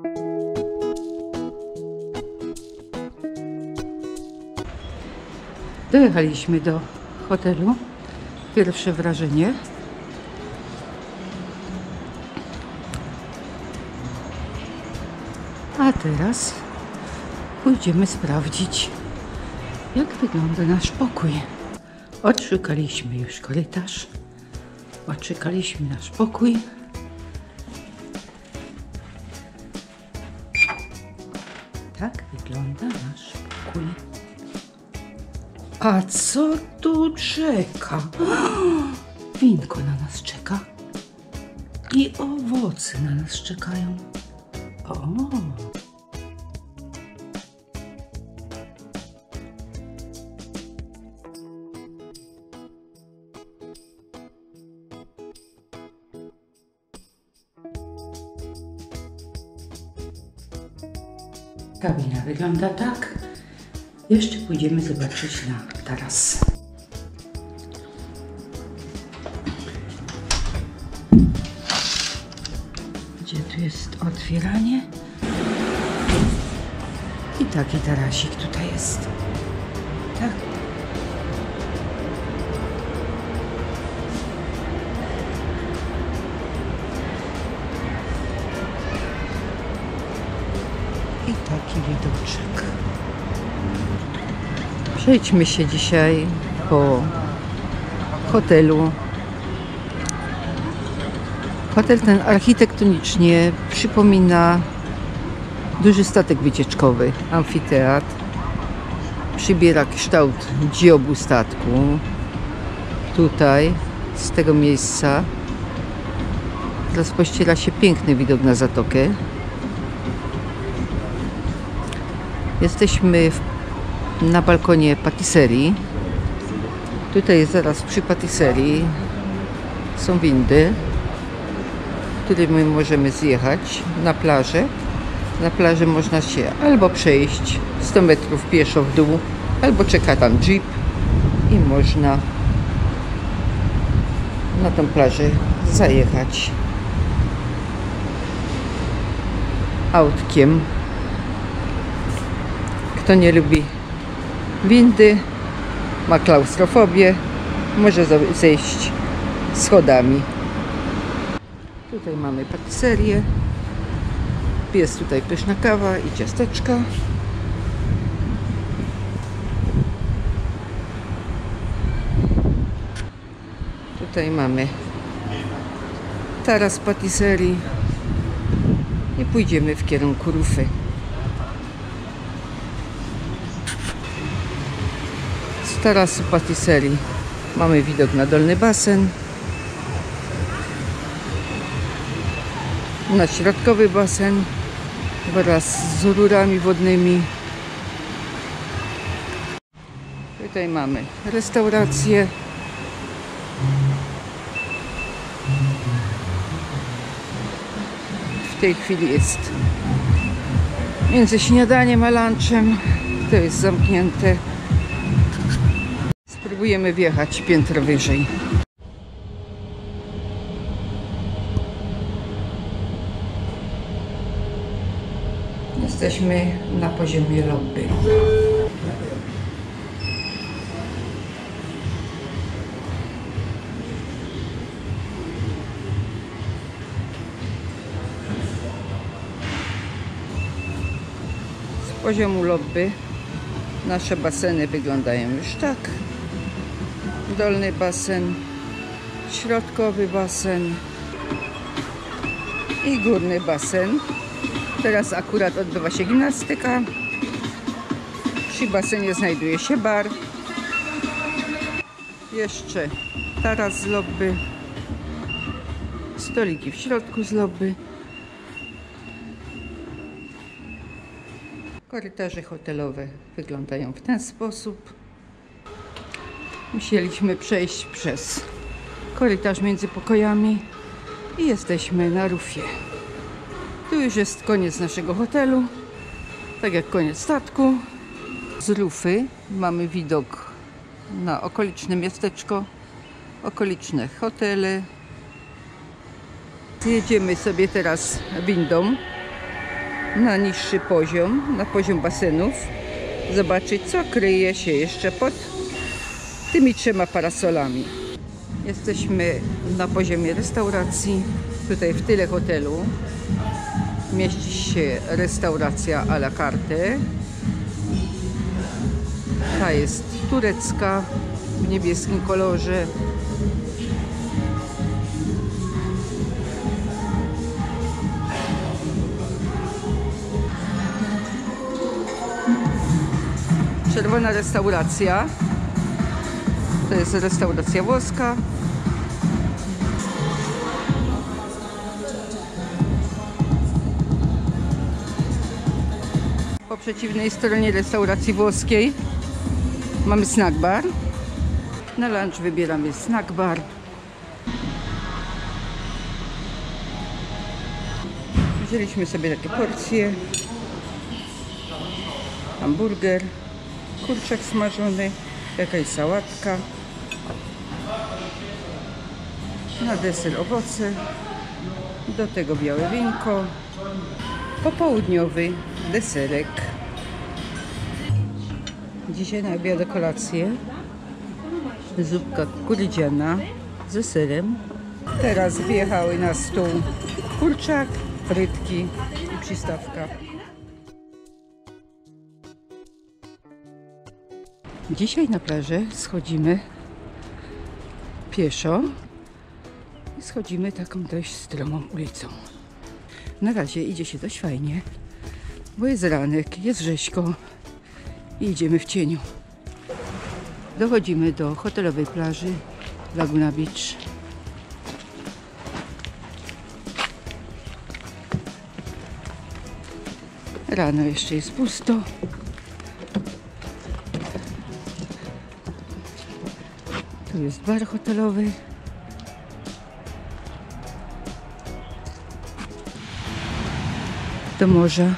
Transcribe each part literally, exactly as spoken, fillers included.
Dojechaliśmy do hotelu. Pierwsze wrażenie. A teraz pójdziemy sprawdzić, jak wygląda nasz pokój. Odszukaliśmy już korytarz. Odszukaliśmy nasz pokój. Tak wygląda nasz pokój. A co tu czeka? Winko na nas czeka. I owoce na nas czekają. O! Kabina wygląda tak. Jeszcze pójdziemy zobaczyć na taras. Gdzie tu jest otwieranie? I taki tarasik tutaj jest. Tak. I taki widoczek. Przejdźmy się dzisiaj po hotelu. Hotel ten architektonicznie przypomina duży statek wycieczkowy, amfiteatr. Przybiera kształt dziobu statku. Tutaj, z tego miejsca, rozpościera się piękny widok na zatokę. Jesteśmy w, na balkonie patisserii. Tutaj jest zaraz przy patisserii. Są windy, którymi możemy zjechać na plażę. Na plaży można się albo przejść sto metrów pieszo w dół, albo czeka tam jeep i można na tą plażę zajechać autkiem. Kto nie lubi windy, ma klaustrofobię, może zejść schodami. Tutaj mamy patyserię. Jest tutaj pyszna kawa i ciasteczka. Tutaj mamy taras patiserii i pójdziemy w kierunku Rufy. Z tarasu patiserii mamy widok na dolny basen, na środkowy basen wraz z rurami wodnymi. Tutaj mamy restaurację. W tej chwili jest między śniadaniem a lunchem. To jest zamknięte. Spróbujemy wjechać piętro wyżej. Jesteśmy na poziomie lobby. Z poziomu lobby nasze baseny wyglądają już tak. Dolny basen, środkowy basen i górny basen. Teraz akurat odbywa się gimnastyka. Przy basenie znajduje się bar. Jeszcze taras z lobby. Stoliki w środku z lobby. Korytarze hotelowe wyglądają w ten sposób. Musieliśmy przejść przez korytarz między pokojami i jesteśmy na Rufie. Tu już jest koniec naszego hotelu, tak jak koniec statku. Z Rufy mamy widok na okoliczne miasteczko, okoliczne hotele. Jedziemy sobie teraz windą na niższy poziom, na poziom basenów, zobaczyć, co kryje się jeszcze pod tymi trzema parasolami. Jesteśmy na poziomie restauracji. Tutaj w tyle hotelu mieści się restauracja à la carte. Ta jest turecka w niebieskim kolorze. Czerwona restauracja. To jest restauracja włoska. Po przeciwnej stronie restauracji włoskiej mamy snack bar. Na lunch wybieramy snack bar. Wzięliśmy sobie takie porcje. Hamburger, kurczak smażony, jakaś sałatka. Na deser owoce. Do tego białe winko. Popołudniowy deserek. Dzisiaj na obiad, kolację zupka kukurydziana ze serem. Teraz wjechały na stół kurczak, frytki i przystawka. Dzisiaj na plażę schodzimy pieszo i schodzimy taką dość stromą ulicą. Na razie idzie się dość fajnie, bo jest ranek, jest rzeźko i idziemy w cieniu. Dochodzimy do hotelowej plaży Laguna Beach. Rano jeszcze jest pusto. Tu jest bar hotelowy. Do morza.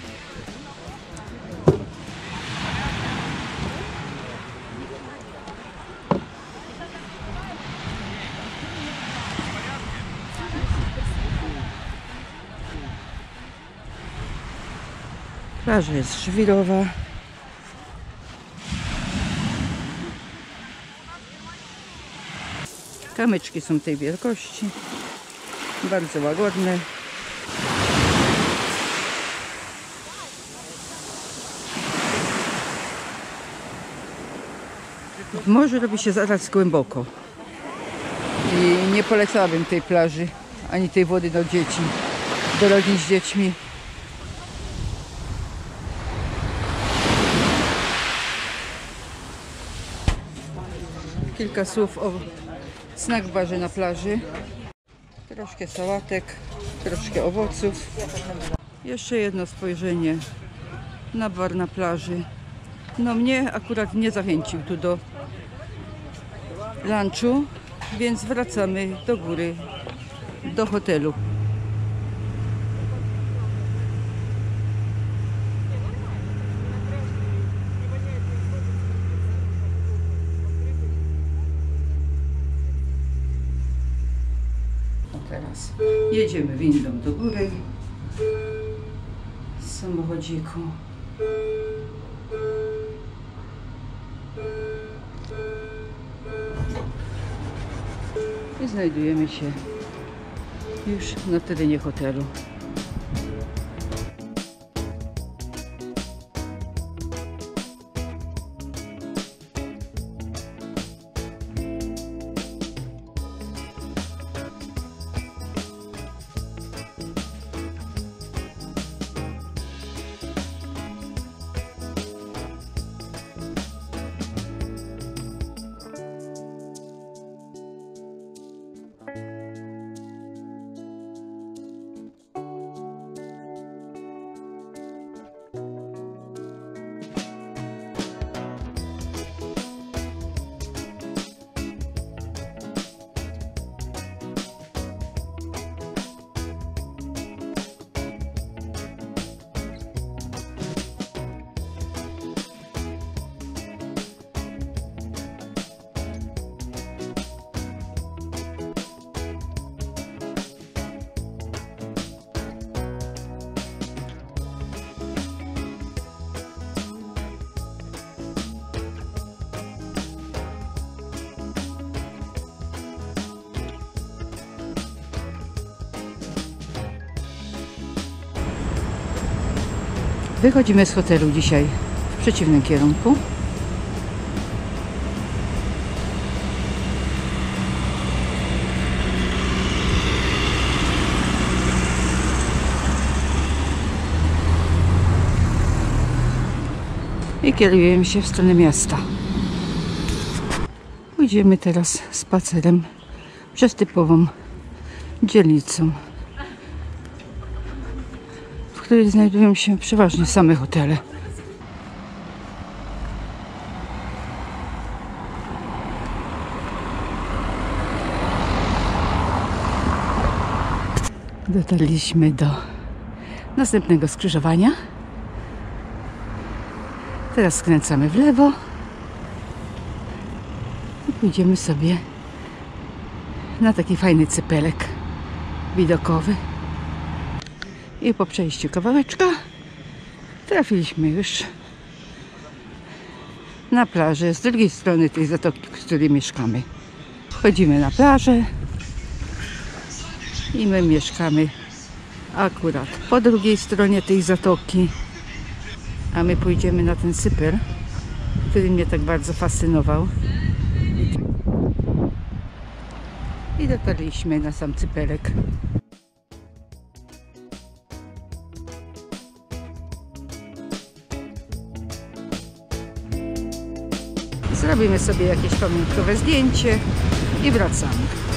Plaża jest żwirowa. Kamyczki są tej wielkości, bardzo łagodne. W morzu robi się zaraz głęboko i nie polecałabym tej plaży, ani tej wody do dzieci, do rodzin z dziećmi. Kilka słów o snack barze na plaży. Troszkę sałatek, troszkę owoców. Jeszcze jedno spojrzenie na bar na plaży. No mnie akurat nie zachęcił tu do lunchu, więc wracamy do góry, do hotelu. Teraz jedziemy windą do góry z samochodziku. I znajdujemy się już na terenie hotelu. Wychodzimy z hotelu dzisiaj w przeciwnym kierunku. I kierujemy się w stronę miasta. Pójdziemy teraz spacerem przez typową dzielnicę, w której znajdują się przeważnie same hotele. Dotarliśmy do następnego skrzyżowania. Teraz skręcamy w lewo i pójdziemy sobie na taki fajny cypelek widokowy. I po przejściu kawałeczka trafiliśmy już na plażę z drugiej strony tej zatoki, w której mieszkamy. Wchodzimy na plażę i my mieszkamy akurat po drugiej stronie tej zatoki. A my pójdziemy na ten cypel, który mnie tak bardzo fascynował. I dotarliśmy na sam cypelek. Zrobimy sobie jakieś pamiątkowe zdjęcie i wracamy.